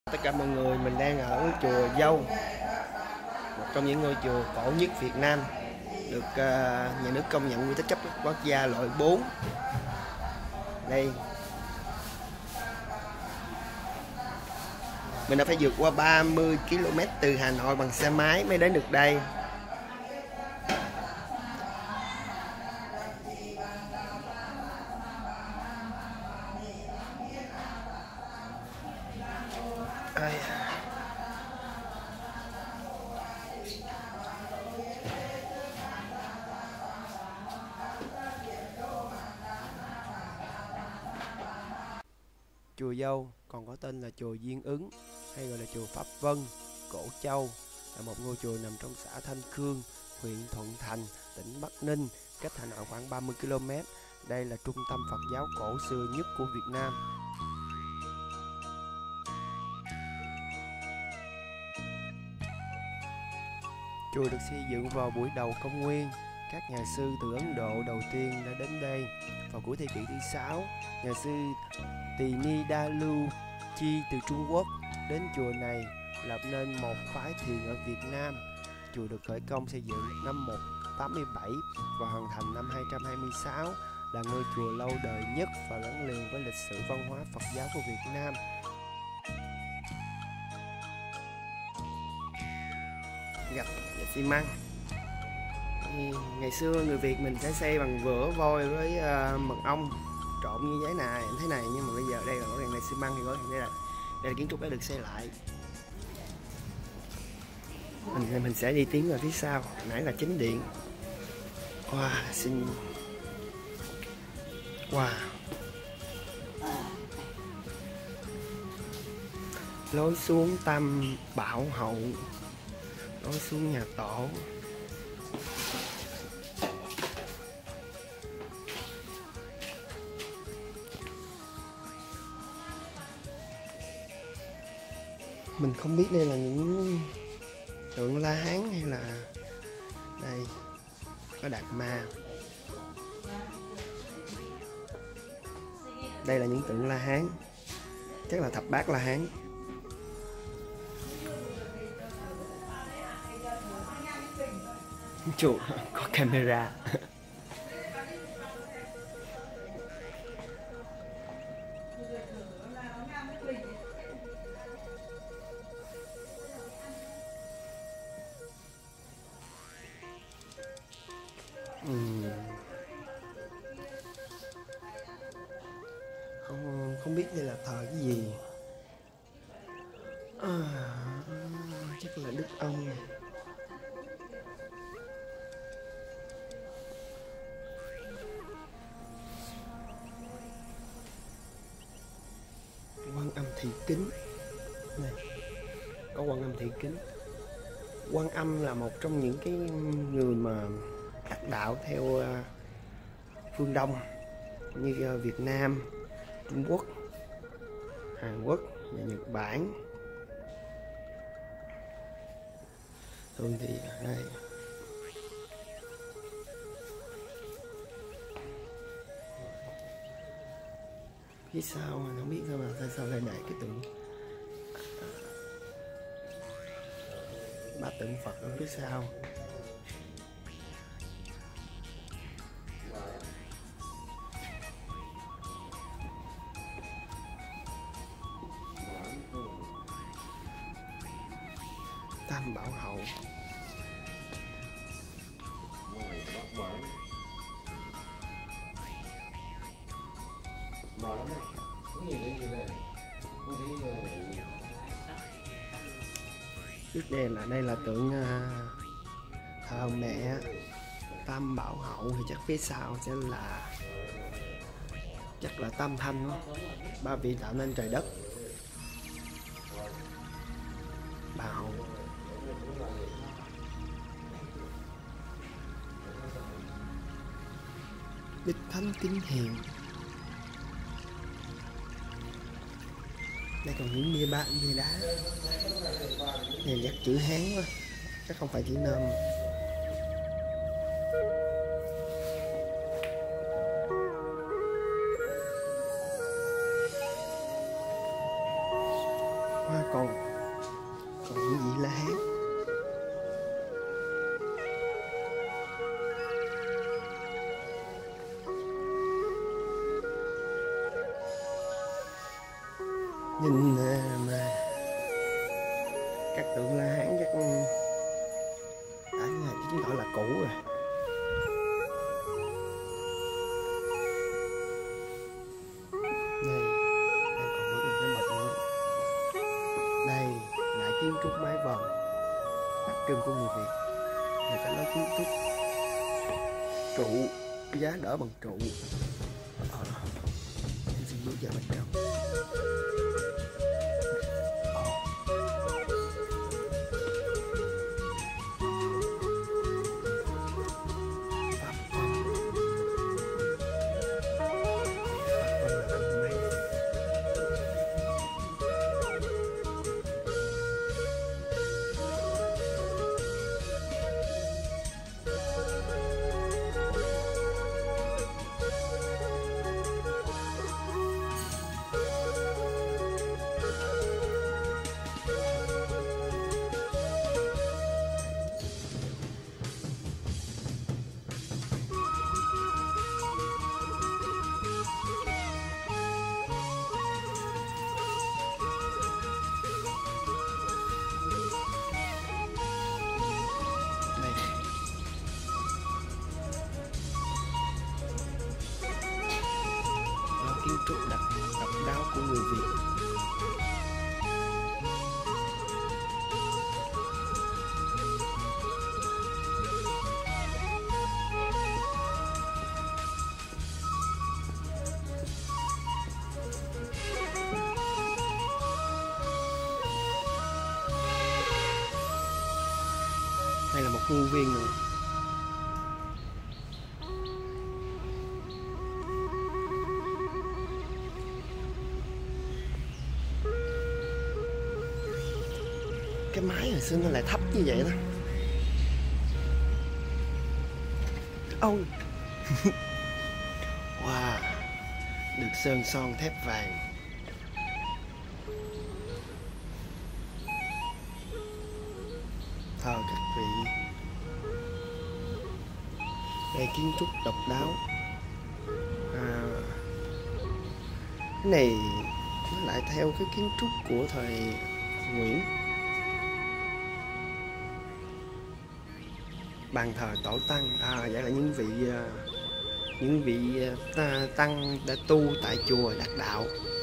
Tất cả mọi người, mình đang ở chùa Dâu, một trong những ngôi chùa cổ nhất Việt Nam, được nhà nước công nhận di tích cấp quốc gia loại 4. Đây, mình đã phải vượt qua 30 km từ Hà Nội bằng xe máy mới đến được đây. Chùa Dâu còn có tên là chùa Duyên Ứng hay gọi là chùa Pháp Vân, Cổ Châu, là một ngôi chùa nằm trong xã Thanh Khương, huyện Thuận Thành, tỉnh Bắc Ninh, cách Hà Nội khoảng 30 km. Đây là trung tâm Phật giáo cổ xưa nhất của Việt Nam. Chùa được xây dựng vào buổi đầu công nguyên. Các nhà sư từ Ấn Độ đầu tiên đã đến đây vào cuối thế kỷ thứ 6. Nhà sư Tỳ Ni Đa Lưu Chi từ Trung Quốc đến chùa này lập nên một phái thiền ở Việt Nam. Chùa được khởi công xây dựng năm 187 và hoàn thành năm 226, là ngôi chùa lâu đời nhất và gắn liền với lịch sử văn hóa Phật giáo của Việt Nam. Gạch xi măng. Ngày xưa người Việt mình sẽ xây bằng vữa vôi với mật ong trộn như giấy này, em thấy này, nhưng mà bây giờ đây là rõ ràng là xi măng, thì rõ ràng đây là kiến trúc đã được xây lại. Mình sẽ đi tiến vào phía sau. Nãy là chính điện. Wow, xinh. Wow. Lối xuống Tam Bảo Hậu, lối xuống nhà tổ. Mình không biết đây là những tượng La Hán hay là đây có Đạt Ma. Đây là những tượng La Hán, chắc là thập bát La Hán. Chùa có camera. Không biết đây là thờ cái gì. Chắc là Đức Ông. Quan Âm Thị Kính. Này, có Quan Âm Thị Kính. Quan Âm là một trong những cái người mà đắc đạo theo phương Đông như Việt Nam, Trung Quốc, Hàn Quốc và Nhật Bản. Thường thì ở đây phía sau mình không biết sao mà sao lại để cái tượng ba tượng Phật ở phía sau. Tam Bảo Hậu. Trước đây là tượng thờ mẹ Tam Bảo Hậu, thì chắc phía sau sẽ là chắc là Tam Thanh đó. Ba vị tạo nên trời đất. Bà Hậu. Đức Thánh Kính Hiền. Đây còn những bia đá. Này chắc chữ Hán quá, chắc không phải chữ Nôm. Hoa còn những gì La Hán. Nhìn mà các tượng La Hán chắc đã chứng tỏ là cũ rồi. Đây đang còn bớt một cái mật nữa. Đây lại kiến trúc mái vòm đặc trưng của người Việt. Người ta nói kiến trúc trụ, giá đỡ bằng trụ. Em xin bước vào bên trong. Kiến trúc độc đáo của người Việt. Đây là một khuôn viên nữa. Cái mái hồi xưa nó lại thấp như vậy đó. Ôi wow, được sơn son thép vàng. Thờ các vị. Đây kiến trúc độc đáo. Cái này nó lại theo cái kiến trúc của thời Nguyễn. Bàn thờ tổ tăng, vậy là những vị tăng đã tu tại chùa Đạt Đạo.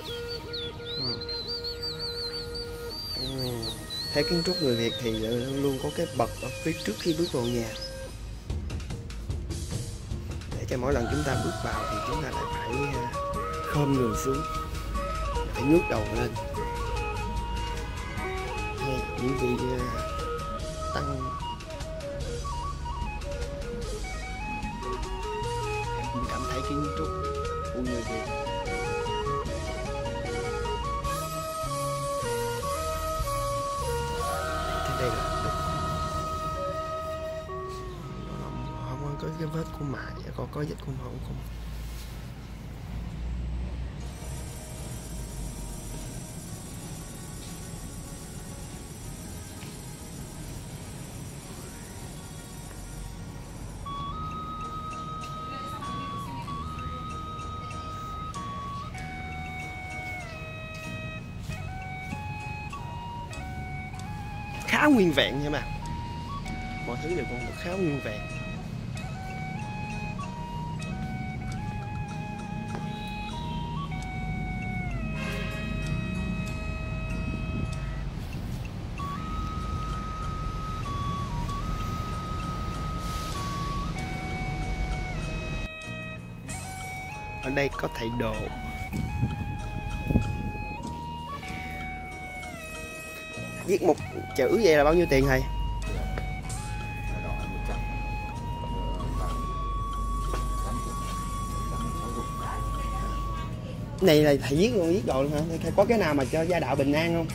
Theo kiến trúc người Việt thì luôn có cái bậc ở phía trước khi bước vào nhà, để cho mỗi lần chúng ta bước vào thì chúng ta lại phải khom người xuống, phải ngước đầu lên. Những vị tăng mình cảm thấy kiến trúc của người Việt thế đây là đục, không có cái vết của mài, còn có vết của màu không. Khá nguyên vẹn nha mà, mọi thứ đều còn khá nguyên vẹn. Ở đây có thầy đồ. Viết một chữ vậy là bao nhiêu tiền thầy? Này là thầy viết luôn, viết đồ luôn hả? Thầy có cái nào mà cho gia đạo bình an không?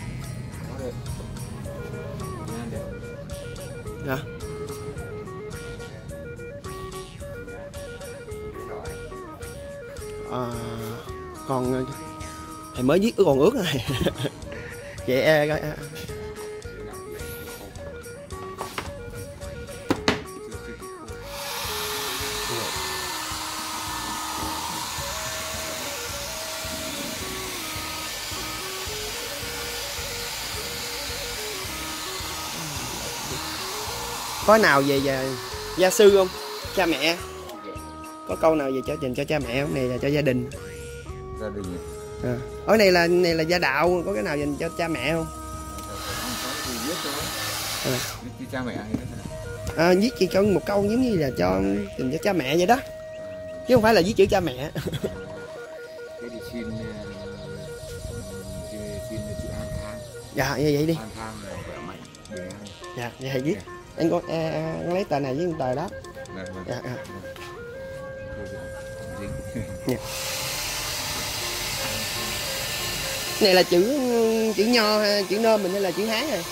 Dạ. Còn thầy mới viết còn ướt này. Vậy có nào về gia sư không, cha mẹ? Có câu nào về cho dành cho cha mẹ không? Này là cho gia đình. Gia đình. Ở này là gia đạo, có cái nào dành cho cha mẹ không? Viết cho cha mẹ. Viết chỉ cho một câu giống như là cho dành cho cha mẹ vậy đó, chứ không phải là viết chữ cha mẹ. Thế thì xin chị An Thang. Dạ vậy đi. An Thang là khỏe mạnh, bình an. Dạ vậy viết. Anh có lấy tờ này với tờ đó. Dạ. Dạ. Này là chữ nho hay chữ nôm mình hay là chữ Hán rồi?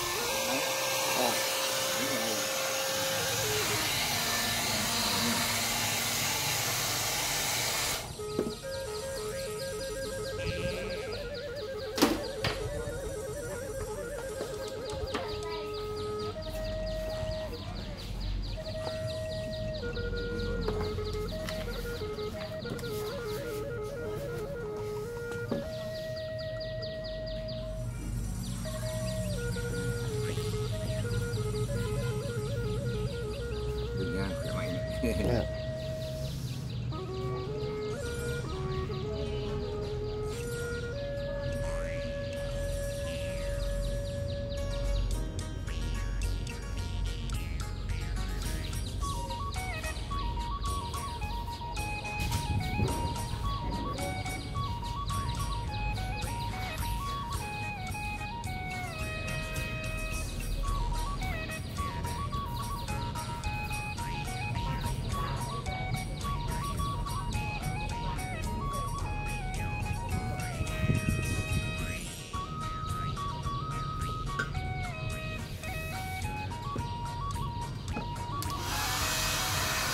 Bình an, khỏe mạnh. Dạ.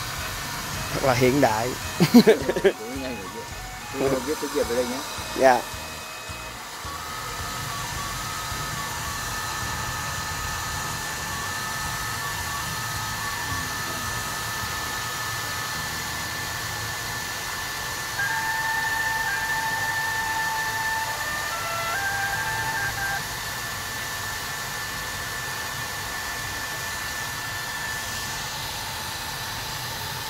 Thật là hiện đại. Tôi viết tiếng Việt ở đây nhé. Dạ.